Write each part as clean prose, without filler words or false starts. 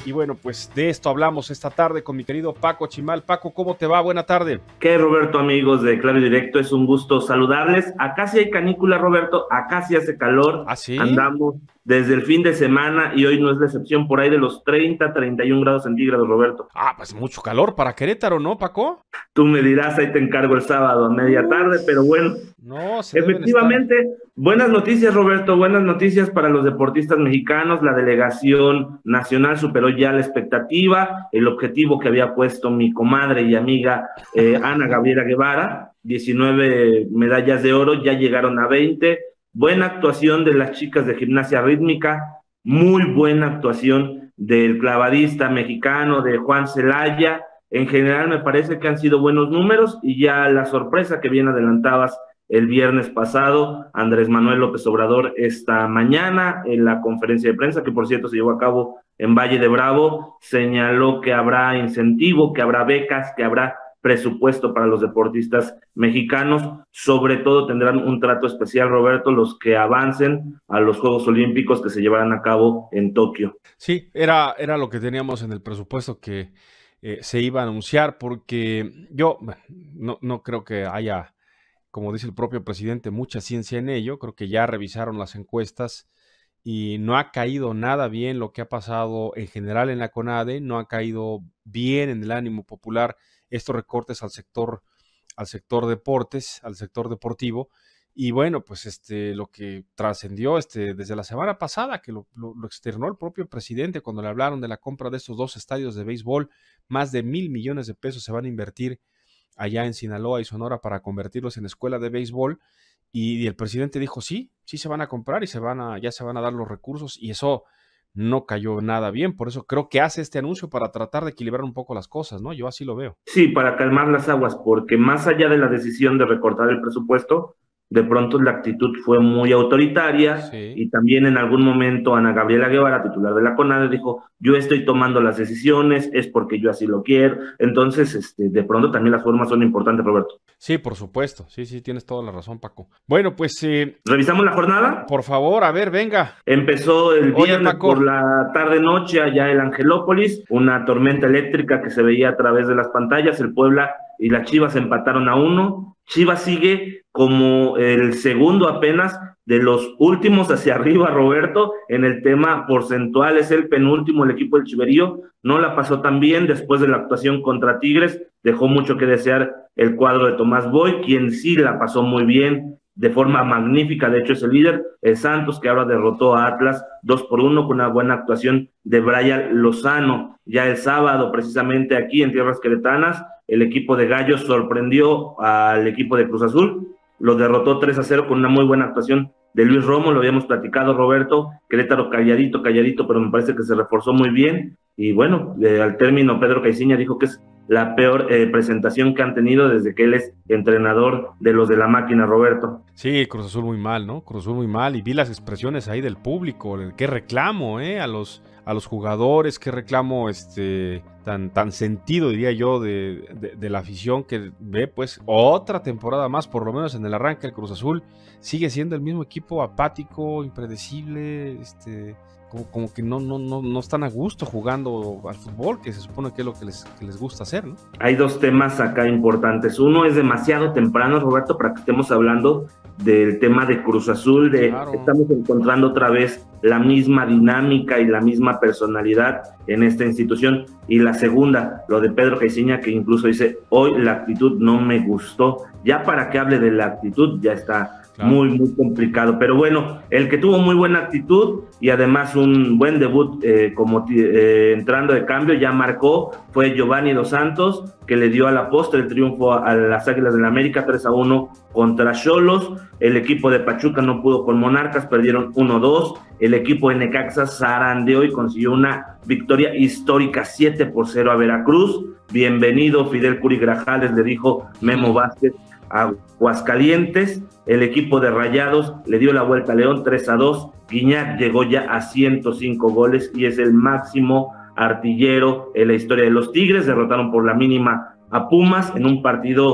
Y bueno, pues de esto hablamos esta tarde con mi querido Paco Chimal. Paco, ¿cómo te va? Buena tarde. ¿Qué, Roberto, amigos de Claro y Directo? Es un gusto saludarles. Acá sí hay canícula, Roberto, acá sí hace calor. ¿Ah, sí? Andamos desde el fin de semana y hoy no es la excepción, por ahí de los 31 grados centígrados, Roberto. Ah, pues mucho calor para Querétaro, ¿no, Paco? Tú me dirás, ahí te encargo el sábado a media tarde, pero bueno. No, se deben estar. Efectivamente, buenas noticias, Roberto, buenas noticias para los deportistas mexicanos. La delegación nacional superó ya la expectativa, el objetivo que había puesto mi comadre y amiga Ana Gabriela Guevara, 19 medallas de oro, ya llegaron a 20. Buena actuación de las chicas de gimnasia rítmica, muy buena actuación del clavadista mexicano, de Juan Celaya. En general me parece que han sido buenos números y ya la sorpresa que bien adelantabas el viernes pasado, Andrés Manuel López Obrador esta mañana en la conferencia de prensa, que por cierto se llevó a cabo en Valle de Bravo, señaló que habrá incentivo, que habrá becas, que habrá presupuesto para los deportistas mexicanos. Sobre todo tendrán un trato especial, Roberto, los que avancen a los Juegos Olímpicos que se llevarán a cabo en Tokio. Sí, era lo que teníamos en el presupuesto que se iba a anunciar, porque yo no creo que haya, como dice el propio presidente, mucha ciencia en ello. Creo que ya revisaron las encuestas y no ha caído nada bien lo que ha pasado en general en la CONADE, no ha caído bien en el ánimo popular estos recortes al sector deportes, al sector deportivo. Y bueno, pues lo que trascendió desde la semana pasada, que lo externó el propio presidente cuando le hablaron de la compra de estos dos estadios de béisbol, más de 1,000 millones de pesos se van a invertir allá en Sinaloa y Sonora para convertirlos en escuela de béisbol, y el presidente dijo sí se van a comprar y ya se van a dar los recursos, y eso no cayó nada bien. Por eso creo que hace este anuncio para tratar de equilibrar un poco las cosas, ¿no? Yo así lo veo. Sí, para calmar las aguas, porque más allá de la decisión de recortar el presupuesto, de pronto la actitud fue muy autoritaria Sí. y también en algún momento Ana Gabriela Guevara, titular de la CONADE, dijo, yo estoy tomando las decisiones, es porque yo así lo quiero. Entonces, de pronto también las formas son importantes, Roberto. Sí, por supuesto. Sí, tienes toda la razón, Paco. Bueno, pues ¿Revisamos la jornada? por favor, a ver, venga. Empezó el Oye, viernes Paco. por la tarde-noche allá en Angelópolis, una tormenta eléctrica que se veía a través de las pantallas. El Puebla y las Chivas empataron a 1. Chivas sigue como el segundo apenas de los últimos hacia arriba, Roberto, en el tema porcentual. Es el penúltimo, el equipo del Chiverío. No la pasó tan bien después de la actuación contra Tigres. Dejó mucho que desear el cuadro de Tomás Boy, quien sí la pasó muy bien, de forma magnífica. De hecho es el líder, el Santos, que ahora derrotó a Atlas 2-1 con una buena actuación de Brian Lozano. Ya el sábado, precisamente aquí en tierras queretanas, el equipo de Gallos sorprendió al equipo de Cruz Azul, lo derrotó 3-0 con una muy buena actuación de Luis Romo. Lo habíamos platicado, Roberto. Querétaro calladito, pero me parece que se reforzó muy bien. Y bueno, al término, Pedro Caiciña dijo que es la peor presentación que han tenido desde que él es entrenador de los de la máquina, Roberto. Sí, Cruz Azul muy mal, ¿no? Cruz Azul muy mal, y vi las expresiones ahí del público, qué reclamo, a los jugadores, qué reclamo tan sentido, diría yo, de la afición, que ve pues otra temporada más, por lo menos en el arranque. El Cruz Azul sigue siendo el mismo equipo apático, impredecible, como que no están a gusto jugando al fútbol, que se supone que es lo que les gusta hacer, ¿no? Hay dos temas acá importantes. Uno, es demasiado temprano, Roberto, para que estemos hablando del tema de Cruz Azul, Claro. Estamos encontrando otra vez la misma dinámica y la misma personalidad en esta institución. Y la segunda, lo de Pedro Caiciña, que incluso dice, hoy la actitud no me gustó. Ya para que hable de la actitud, ya está claro, muy complicado. Pero bueno, el que tuvo muy buena actitud y además un buen debut entrando de cambio, ya marcó, fue Giovanni Dos Santos, que le dio a la postre el triunfo a las Águilas del América 3-1 contra Xolos. El equipo de Pachuca no pudo con Monarcas, perdieron 1-2. El equipo de Necaxa zarandeó y consiguió una victoria histórica 7-0 a Veracruz. Bienvenido Fidel Curi Grajales, le dijo Memo Vázquez a Aguascalientes. El equipo de Rayados le dio la vuelta a León 3-2. Guiñac llegó ya a 105 goles y es el máximo artillero en la historia de los Tigres. Derrotaron por la mínima a Pumas en un partido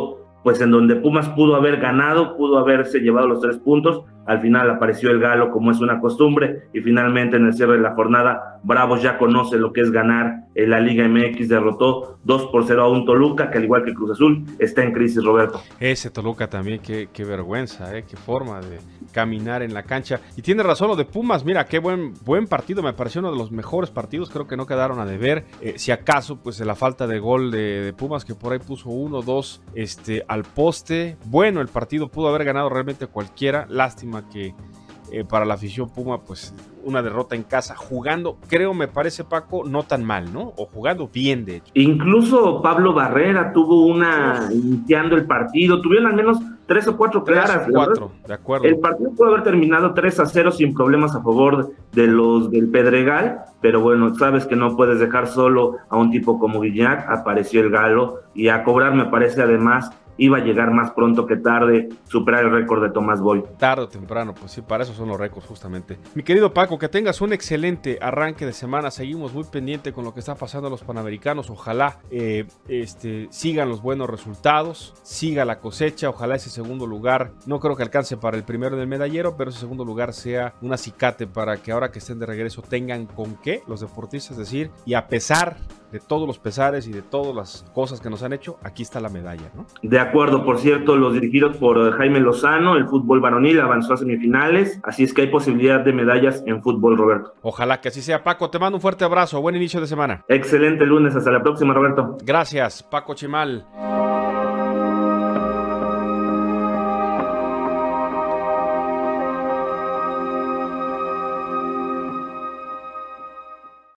pues en donde Pumas pudo haber ganado, pudo haberse llevado los 3 puntos. Al final apareció el Galo, como es una costumbre, y finalmente en el cierre de la jornada, Bravos ya conoce lo que es ganar en la Liga MX, derrotó 2-0 a un Toluca, que al igual que Cruz Azul, está en crisis, Roberto. Ese Toluca también, qué vergüenza, qué forma de caminar en la cancha. Y tiene razón lo de Pumas, mira, qué buen partido, me pareció uno de los mejores partidos, creo que no quedaron a deber, si acaso, pues la falta de gol de Pumas, que por ahí puso 1-2 al poste. Bueno, el partido pudo haber ganado realmente cualquiera, lástima que para la afición Puma, pues una derrota en casa, jugando, creo, me parece, Paco, no tan mal, ¿no? O jugando bien, de hecho. Incluso Pablo Barrera tuvo una iniciando el partido, tuvieron al menos 3 o 4 claras. 4, de acuerdo. El partido pudo haber terminado 3-0 sin problemas a favor de los del Pedregal, pero bueno, sabes que no puedes dejar solo a un tipo como Guiñac, apareció el Galo, y a cobrar, me parece, además, iba a llegar más pronto que tarde, superar el récord de Tomás Boy. Tarde o temprano, pues sí, para eso son los récords justamente. Mi querido Paco, que tengas un excelente arranque de semana, seguimos muy pendiente con lo que está pasando a los Panamericanos, ojalá sigan los buenos resultados, siga la cosecha, ojalá ese segundo lugar, no creo que alcance para el primero del medallero, pero ese segundo lugar sea un acicate para que ahora que estén de regreso tengan con qué los deportistas decir, y a pesar de todos los pesares y de todas las cosas que nos han hecho, aquí está la medalla, ¿no? De acuerdo, por cierto, los dirigidos por Jaime Lozano, el fútbol varonil avanzó a semifinales, así es que hay posibilidad de medallas en fútbol, Roberto. Ojalá que así sea, Paco, te mando un fuerte abrazo, buen inicio de semana. Excelente lunes, hasta la próxima, Roberto. Gracias, Paco Chimal.